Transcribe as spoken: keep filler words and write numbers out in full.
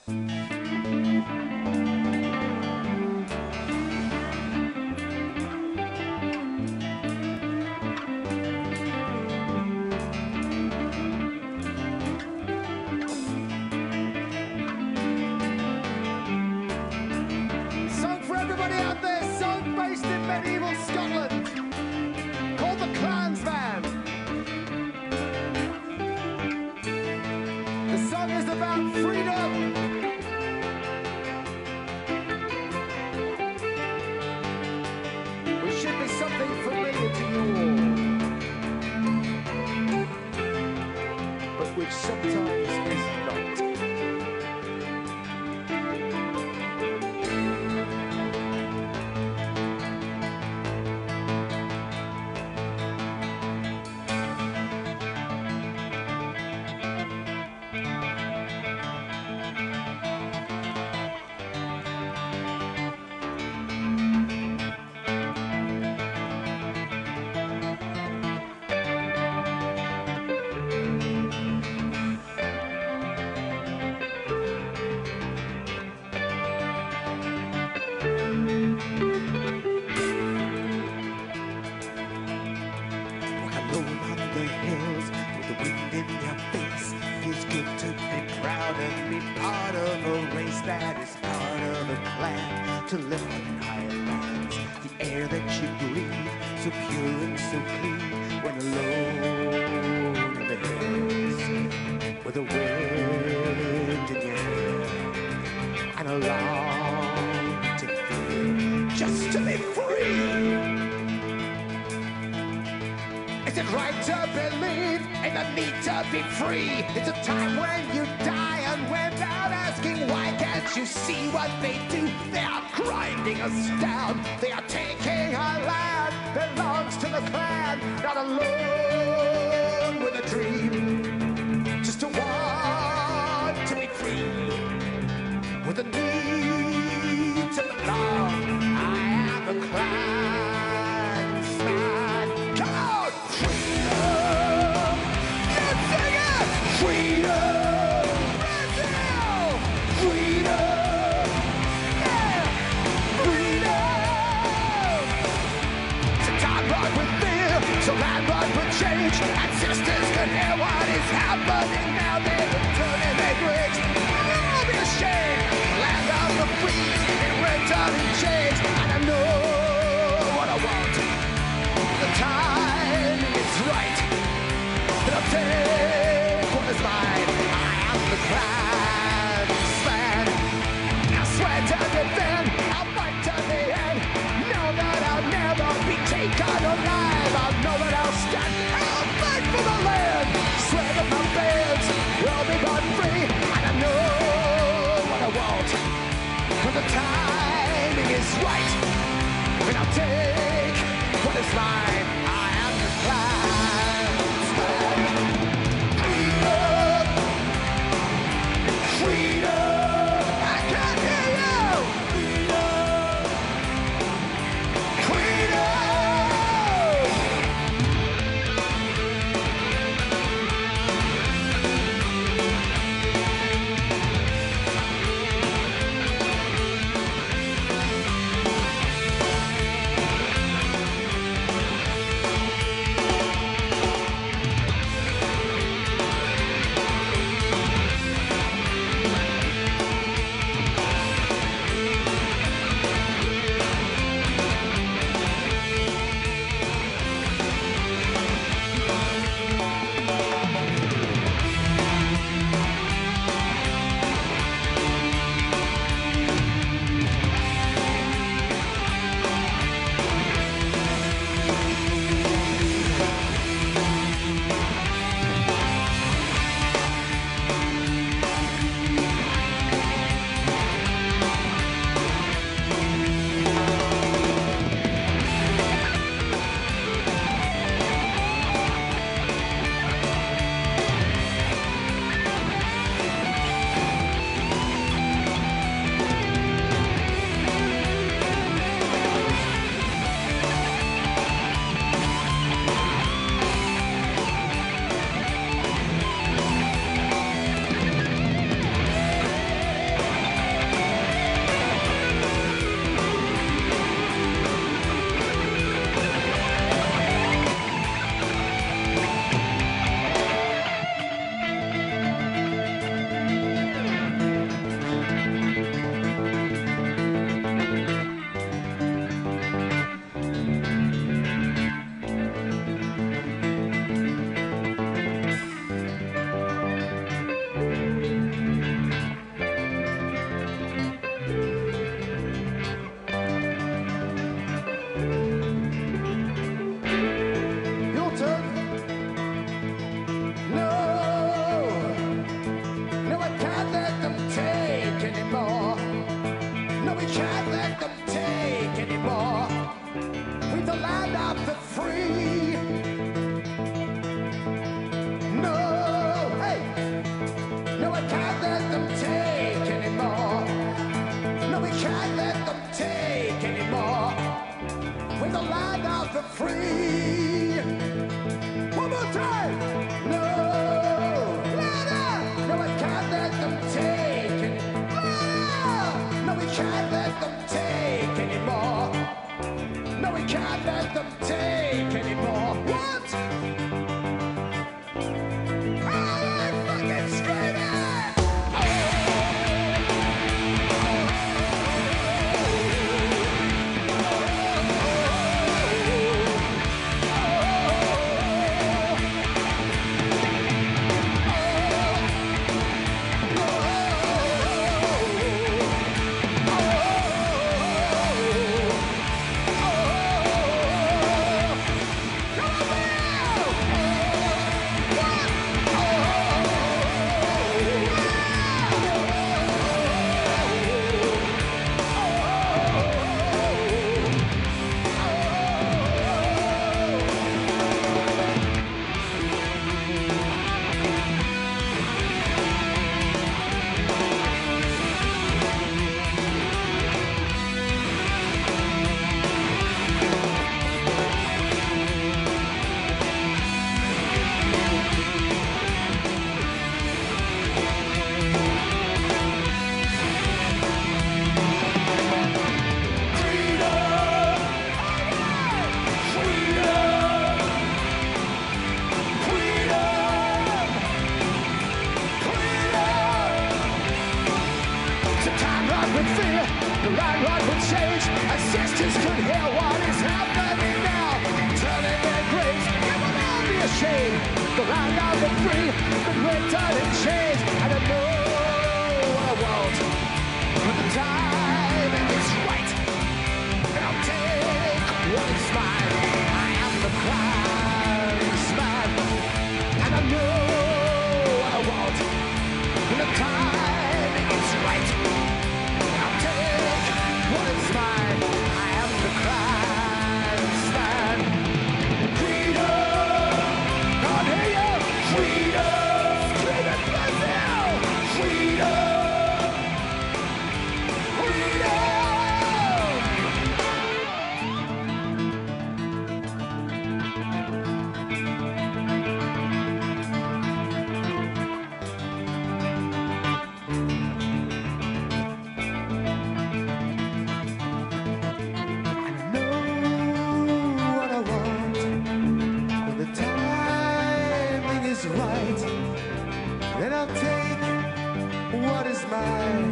Song for everybody out there, song based in medieval Scotland, called The Clansman. The song is about freedom. Which should be something familiar to you all, but which sometimes is not. That is part of the plan to live on higher lands. The air that you breathe, so pure and so clean, when alone in the hills, with the wind in your hair, and a longing fear just to be free. Is it right to believe in the need to be free? It's a time when you die and without asking why. Can't you see what they do? They are grinding us down. They are taking our land. Belongs to the clan. Not alone with a dream. Just to want to be free. With a need to belong. I am the clansman. Come on! Freedom! Let's sing it! Freedom! So land run with change, and sisters can hear what is happening now. They're turning their graves. Don't be ashamed. Land of the free, in winter and change. And I know what I want. The time is right. And I'll take what is mine. I am the clansman. I'll swear to defend. I'll fight to the end. Know that I'll never be taken alive. I'll know that I'll stand. I'll fight for the land. Swear that my bands will be born free. And I know what I want. When the timing is right. And I'll take what is mine. I am the clansman. Freedom. Freedom. I can't hear you. Freedom. Freedom. the landlord would change, and sisters could hear what is happening now. Turning their graves, it will all be a shame. The land of the free, but we're turning chains. And I know I won't, but the time is right. And I'll take what is mine. I am the clansman. And I know I won't, but the time is right. And I'll take what is mine. I am the clansman. Freedom! Can't hear you! Freedom! Scream it, Brazil! Freedom! Freedom! Then I'll take what is mine.